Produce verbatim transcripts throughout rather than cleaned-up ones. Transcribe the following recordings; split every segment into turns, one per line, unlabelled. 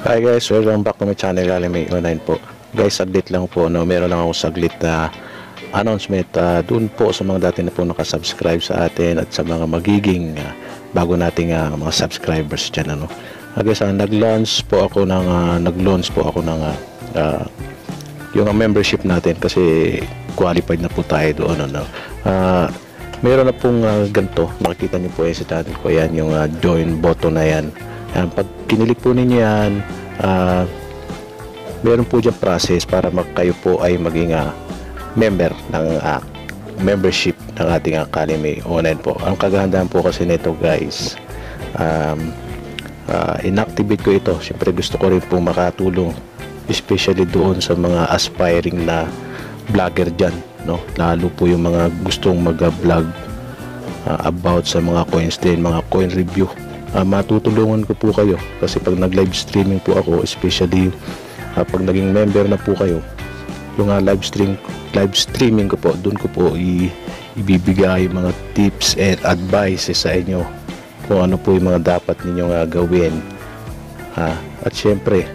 Hi guys, welcome back to my channel, Alime Online po. Guys, saglit lang po, no? Meron lang ako saglit na announcement uh, dun po sa mga dati na po nakasubscribe sa atin at sa mga magiging uh, bago nating uh, mga subscribers dyan, ano. Uh, guys, uh, nag-launch po ako ng uh, nag-launch po ako ng uh, uh, yung uh, membership natin kasi qualified na po tayo doon, ano. Uh, meron na pong uh, ganito, makikita niyo po yan sa channel ko, yan yung uh, join button na yan. Yan, pag kinilik po ninyo yan, uh, meron po dyan process para mag kayo po ay maging uh, member ng uh, membership ng ating Academy Online po. Ang kagandahan po kasi nito guys, um, uh, inactivate ko ito. Siyempre gusto ko rin po makatulong, especially doon sa mga aspiring na vlogger dyan, no? Lalo po yung mga gustong mag-vlog uh, about sa mga coins din, mga coin review. Uh, matutulungan ko po kayo kasi pag nag live streaming po ako, especially uh, pag naging member na po kayo, yung uh, live stream live streaming ko po, doon ko po i ibibigay mga tips and advices sa inyo kung ano po yung mga dapat ninyong uh, gawin, uh, at syempre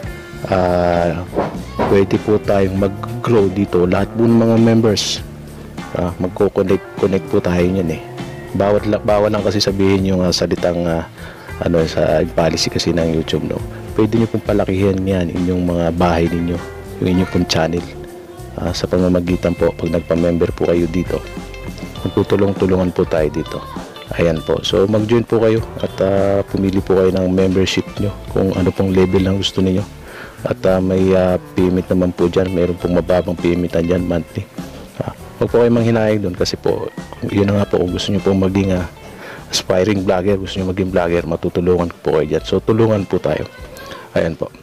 uh, pwede po tayong mag-grow dito, lahat po ng mga members, uh, magko-connect connect po tayo niyan eh. Bawat bawal lang kasi sabihin yung uh, salitang uh, ano sa policy kasi ng YouTube, no. Pwede niyo pong palakihin yan inyong mga bahay ninyo, yung inyong pong channel, uh, sa pamamagitan po pag nagpa-member po kayo dito. Magtutulong-tulungan po tayo dito. Ayan po. So mag-join po kayo at uh, pumili po kayo ng membership nyo kung ano pong level lang gusto niyo. At uh, may uh, payment naman po dyan. Meron pong mababang payment dyan monthly. Huwag po kayo manghinayang doon kasi po yun na nga po, kung gusto nyo po maging uh, aspiring vlogger, gusto nyo maging vlogger, matutulungan po kayo dyan. So tulungan po tayo. Ayan po.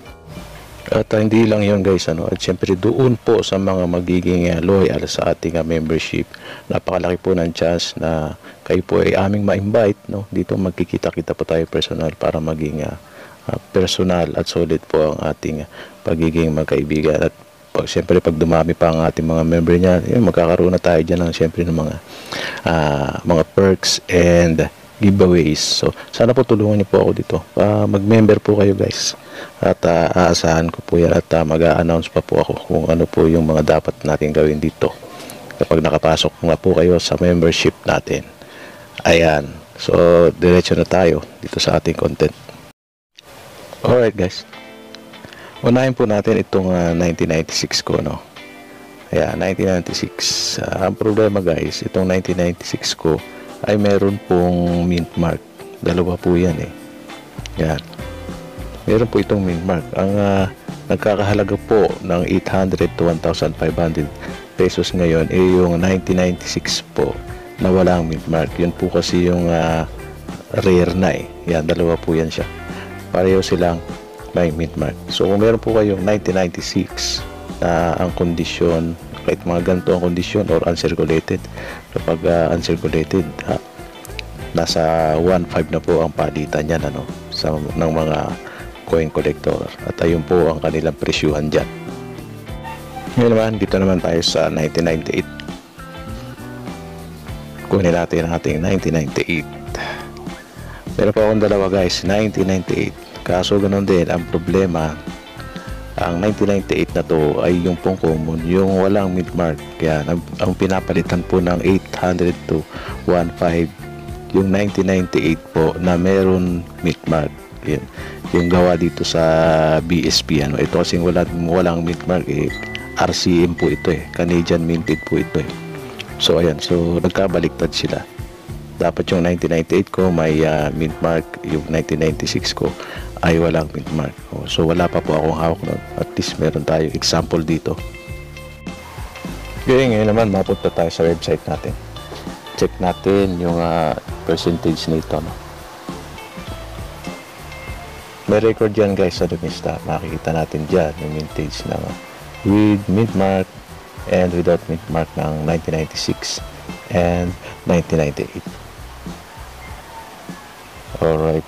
At uh, hindi lang yun guys, ano, at syempre doon po sa mga magiging uh, loyal sa ating uh, membership, napakalaki po ng chance na kayo po ay aming ma-invite, no? Dito magkikita-kita po tayo personal para maging uh, uh, personal at solid po ang ating uh, pagiging magkaibigan. At pag, siyempre pag dumami pa ang ating mga member niya, yun, magkakaroon na tayo dyan ng siyempre ng mga uh, mga perks and giveaways. So sana po tulungan niyo po ako dito, uh, mag-member po kayo guys, at uh, aasahan ko po yan at uh, mag-a-announce pa po ako kung ano po yung mga dapat natin gawin dito kapag nakapasok nga po kayo sa membership natin. Ayan, so diretso na tayo dito sa ating content. Alright guys, unahin po natin itong uh, nineteen ninety-six ko, no. Ayan, nineteen ninety-six. Uh, ang problema guys, itong nineteen ninety-six ko ay meron pong mint mark. Dalawa po yan eh. Yan. Meron po itong mint mark. Ang uh, nagkakahalaga po ng eight hundred to one thousand five hundred pesos ngayon ay eh, yung nineteen ninety-six po na walang mint mark. Yun po kasi yung uh, rare na eh. Yan, dalawa po yan siya. Pareho silang may mint mark. So kung meron po kayong nineteen ninety-six na ang kondisyon, kahit mga ganito ang kondisyon or uncirculated, kapag uh, uncirculated, uh, nasa one point five na po ang palitan yan, ano, sa, ng mga coin collector, at ayun po ang kanilang presyuhan dyan. Ngayon naman, dito naman tayo sa nineteen ninety-eight. Kunin natin ang ating nineteen ninety-eight. Meron po akong dalawa guys, nineteen ninety-eight. Kaso ganun din, ang problema, ang nineteen ninety-eight na to ay yung pong common, yung walang mint mark. Kaya ang, ang pinapalitan po ng eight hundred to one point five, yung nineteen ninety-eight po na meron mint mark. Yan, yung gawa dito sa B S P, ano. Ito kasing wala, walang mint mark eh, R C M po ito eh, Canadian minted po ito eh. So ayan, so nagkabaliktad sila. Dapat yung nineteen ninety-eight ko may uh, mint mark, yung nineteen ninety-six ko ay walang mint mark. Oh, so wala pa po akong hawak nun. At least meron tayo example dito. Okay, ngayon naman mapunta tayo sa website natin. Check natin yung uh, percentage nito, no? May record dyan guys sa Dumista. Makikita natin dyan yung mintage na with mint mark and without mint mark ng nineteen ninety-six and nineteen ninety-eight. Alright.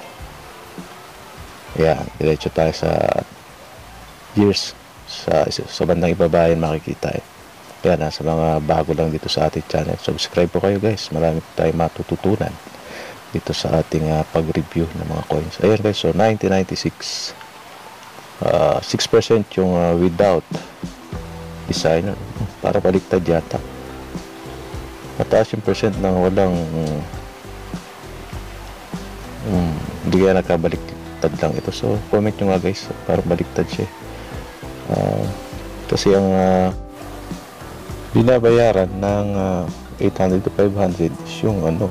Yan, diretso tayo sa years. Sa, sa bandang ibabayan makikita eh. Kaya nasa mga bago lang dito sa ating channel, subscribe po kayo guys. Marami po tayong matututunan. dito sa ating uh, pag-review ng mga coins. Ayan guys, so nineteen ninety-six, uh, six percent yung uh, without designer, para baliktad yata. Mataas yung percent ng walang um, um, hindi kaya nakabaliktad lang ito. So comment nyo nga guys, para baliktad siya. Uh, kasi ang uh, binabayaran ng uh, eight hundred to five hundred is yung ano,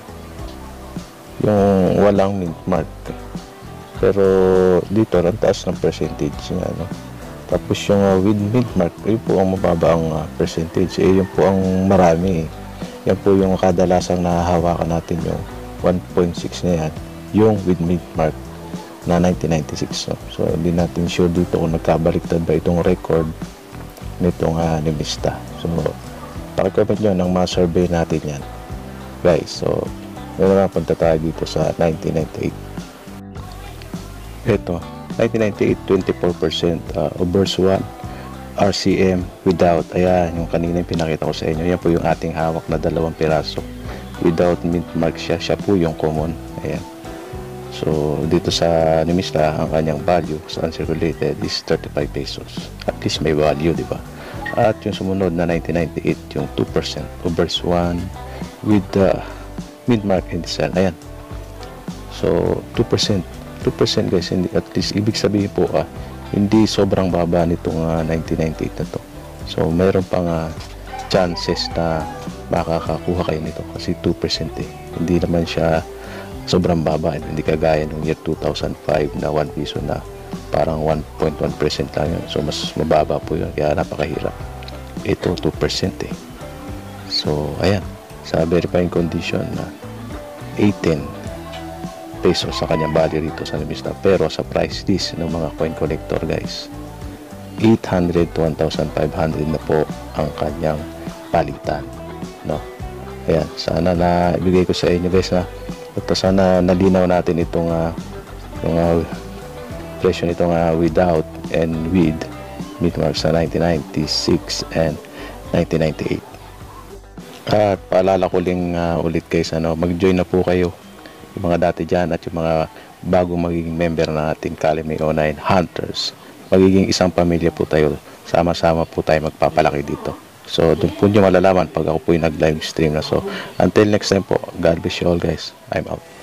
yung walang mint mark. Pero dito ang taas ng percentage nga, no? Tapos yung uh, with mint mark, yun po ang mababa ang uh, percentage. Eh yun po ang marami. Yan po yung kadalasang nahahawakan natin, yung one point six na yan, yung with mint mark na nineteen ninety-six. No? So hindi natin sure dito kung nagkabaliktad ba itong record nitong uh, Nimista. So pakicomment nyo nang ma-survey natin yan guys. So meron na, punta tayo dito sa nineteen ninety-eight. Ito nineteen ninety-eight, twenty-four percent uh, obverse one R C M without. Ayan yung kanina yung pinakita ko sa inyo. Yan po yung ating hawak na dalawang piraso without mint mark siya. Siya po yung common. Ayan. So dito sa Nimista, ang kanyang value sa uncirculated is thirty-five pesos. At least may value, di ba? At yung sumunod na nineteen ninety-eight, yung two percent obverse one with the uh, mint mark and design. Ayan. So two percent. two percent guys, hindi, at least ibig sabihin po ah, hindi sobrang baba nitong uh, nineteen ninety-eight na to. So mayroon pang uh, chances na makakakuha kayo nito kasi two percent eh. Hindi naman siya sobrang baba, hindi kagaya nung year two thousand five na one piso na parang one point one percent lang yun. So mas mababa po yun, kaya napakahirap. Ito two percent eh. So ayan, sa verifying condition na eighteen pesos sa kanyang value rito sa Nimista. Pero sa price list ng mga coin collector guys, eight hundred to one thousand five hundred na po ang kanyang palitan, no? Ayan, sana na ibigay ko sa inyo guys na at sana nalinaw natin itong uh, yung uh, presyo nitong uh, without and with mint mark sa nineteen ninety-six and nineteen ninety-eight. At paalala ko lang uh, ulit guys, ano, mag-join na po kayo, yung mga dati dyan at yung mga bagong magiging member na natin Calumet O nine Hunters. Magiging isang pamilya po tayo, sama-sama po tayo magpapalaki dito. So doon po nyo malalaman pag ako po yung nag live stream na. So until next time po, God bless you all guys. I'm out.